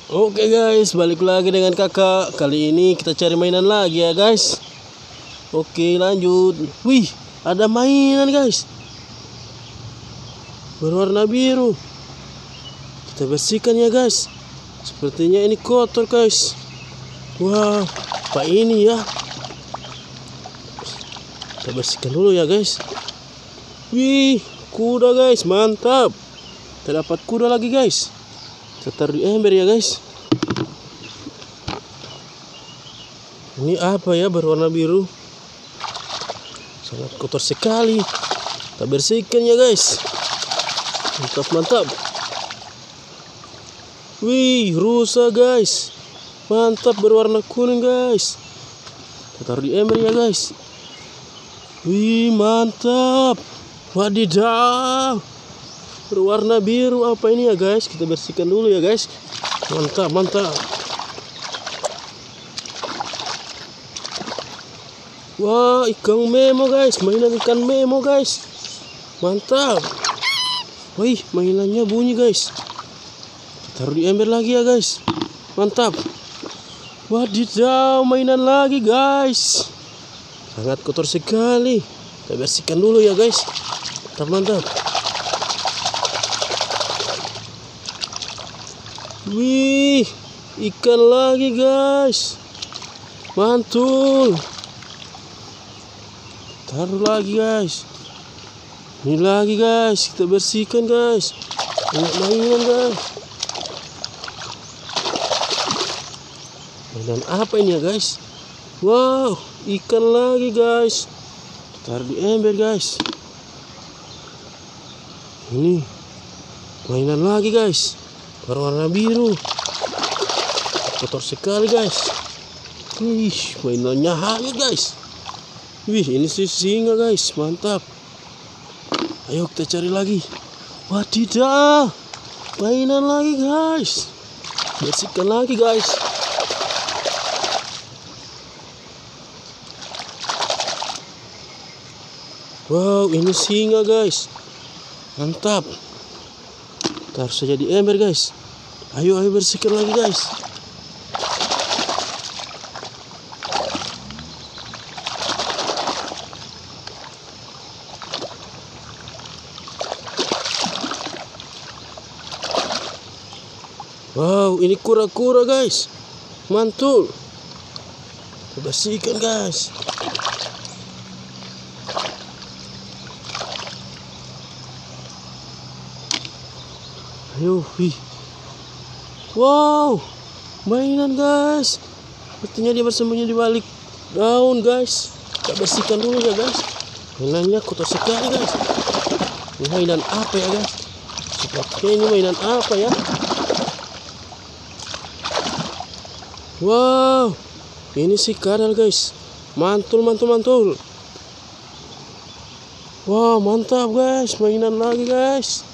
Oke guys, balik lagi dengan kakak. Kali ini kita cari mainan lagi ya guys. Oke, lanjut. Wih, ada mainan guys, berwarna biru. Kita bersihkan ya guys. Sepertinya ini kotor guys. Wow, apa ini ya? Kita bersihkan dulu ya guys. Wih, kuda guys, mantap. Kita dapat kuda lagi guys. Kita taruh di ember ya guys. Ini apa ya, berwarna biru? Sangat kotor sekali. Kita bersihkan ya guys. Mantap mantap. Wih, rusa guys. Mantap, berwarna kuning guys. Kita taruh di ember ya guys. Wih, mantap. Wadidaw, berwarna biru. Apa ini ya guys? Kita bersihkan dulu ya guys. Mantap mantap. Wah, ikan memo guys, mainan ikan memo guys. Mantap. Wih, mainannya bunyi guys. Taruh di ember lagi ya guys. Mantap. Wadidaw, mainan lagi guys. Sangat kotor sekali. Kita bersihkan dulu ya guys. Mantap mantap. Wih, ikan lagi guys. Mantul. Taruh lagi guys. Ini lagi guys, kita bersihkan guys. Banyak mainan guys. Mainan apa ini ya guys? Wow, ikan lagi guys. Taruh di ember guys. Ini mainan lagi guys, berwarna biru. Kotor sekali guys. Wih, mainannya hangat guys. Wih, ini sih singa guys, mantap. Ayo kita cari lagi. Wadidaw, mainan lagi guys. Bersihkan lagi guys. Wow, ini singa guys. Mantap. Taruh saja di ember guys. Ayo bersihkan lagi guys. Wow, ini kura-kura guys. Mantul. Kita bersihkan guys. Ayo, wih. Wow, mainan guys. Sepertinya dia bersembunyi di balik daun guys. Kita bersihkan dulu ya guys. Mainannya kotor sekali guys. Ini mainan apa ya guys? Sepertinya ini mainan apa ya? Wow, ini si kadal guys. Mantul mantul mantul. Wow, mantap guys, mainan lagi guys.